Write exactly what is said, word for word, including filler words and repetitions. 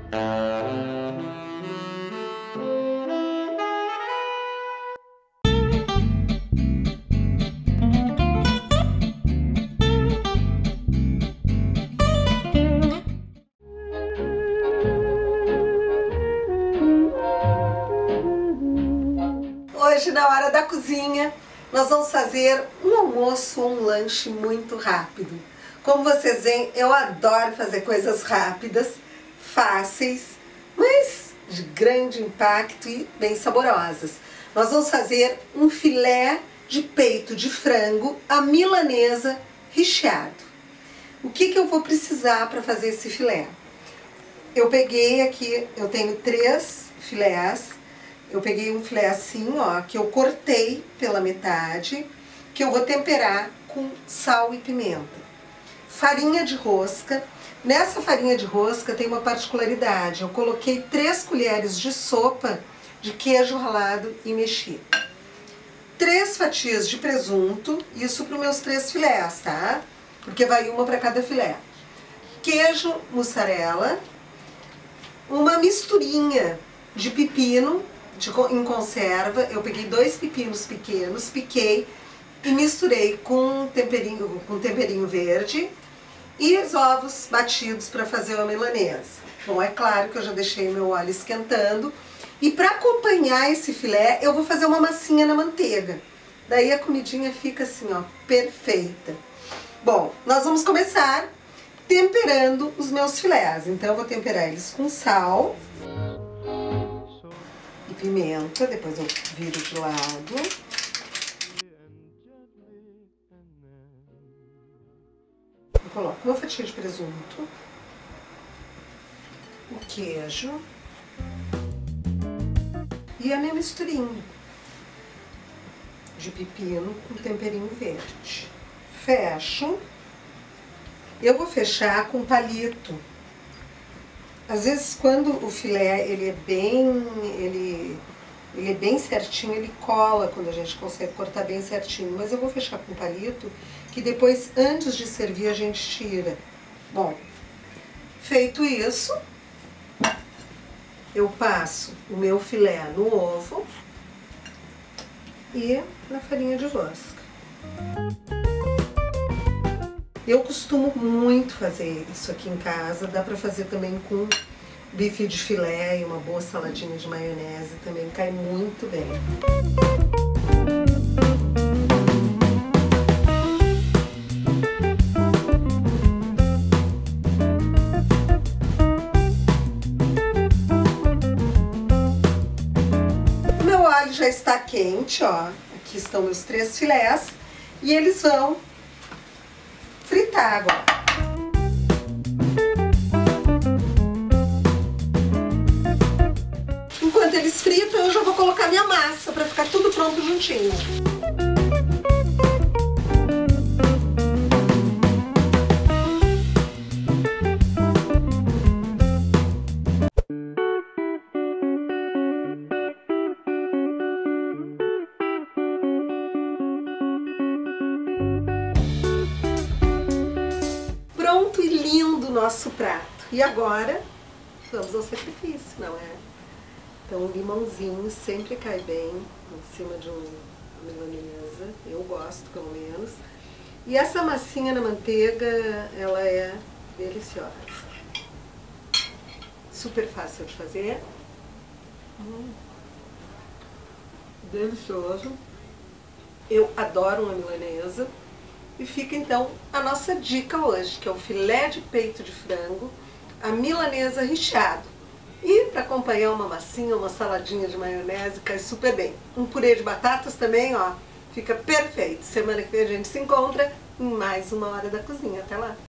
Hoje, na hora da cozinha, nós vamos fazer um almoço ou um lanche muito rápido. Como vocês veem, eu adoro fazer coisas rápidas, fáceis, mas de grande impacto e bem saborosas. Nós vamos fazer um filé de peito de frango à milanesa recheado. O que que eu vou precisar para fazer esse filé? Eu peguei aqui, eu tenho três filés. Eu peguei um filé assim, ó, que eu cortei pela metade, que eu vou temperar com sal e pimenta. Farinha de rosca. Nessa farinha de rosca tem uma particularidade. Eu coloquei três colheres de sopa de queijo ralado e mexido. Três fatias de presunto, isso para os meus três filés, tá? Porque vai uma para cada filé. Queijo mussarela. Uma misturinha de pepino De, em conserva. Eu peguei dois pepinos pequenos, piquei e misturei com temperinho, com temperinho verde e os ovos batidos para fazer uma milanesa. Bom, é claro que eu já deixei meu óleo esquentando e para acompanhar esse filé eu vou fazer uma massinha na manteiga. Daí a comidinha fica assim, ó, perfeita. Bom, nós vamos começar temperando os meus filés. Então eu vou temperar eles com sal, pimenta, depois eu viro de lado. Eu coloco uma fatia de presunto, o queijo e a minha misturinha de pepino com temperinho verde. Fecho. Eu vou fechar com palito. Às vezes, quando o filé ele é bem, ele, ele é bem certinho, ele cola quando a gente consegue cortar bem certinho. Mas eu vou fechar com palito, que depois, antes de servir, a gente tira. Bom, feito isso, eu passo o meu filé no ovo e na farinha de rosca. Eu costumo muito fazer isso aqui em casa, dá pra fazer também com bife de filé e uma boa saladinha de maionese, também cai muito bem. O meu óleo já está quente, ó, aqui estão meus três filés e eles vão fritar agora. Enquanto eles fritam, eu já vou colocar minha massa para ficar tudo pronto juntinho. Pronto e lindo o nosso prato. E agora, vamos ao sacrifício, não é? Então, um limãozinho sempre cai bem em cima de uma milanesa. Eu gosto, pelo menos. E essa massinha na manteiga, ela é deliciosa. Super fácil de fazer. Hum, delicioso. Eu adoro uma milanesa. E fica então a nossa dica hoje, que é o filé de peito de frango, a milanesa recheado. E para acompanhar uma massinha, uma saladinha de maionese, cai super bem. Um purê de batatas também, ó, fica perfeito. Semana que vem a gente se encontra em mais uma Hora da Cozinha. Até lá!